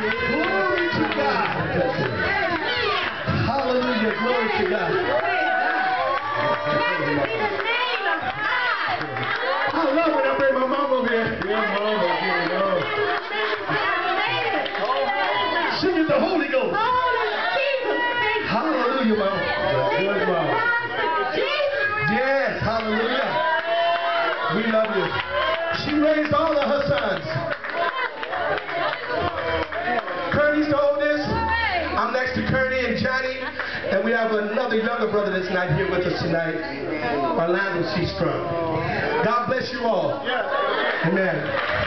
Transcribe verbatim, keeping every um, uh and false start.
Glory to God. Hallelujah. Glory to God. Blessed be the name of God. I love when I bring my mom over here. Yeah, mama. Here we go. Sing it the Holy Ghost. Hallelujah, mama. Good, mama. Yes, hallelujah. We love you. She raised all of her sons. Curdy's the oldest. I'm next to Curdy and Johnny. And we have another younger brother that's not here with us tonight. Orlando C. Strong. God bless you all. Amen.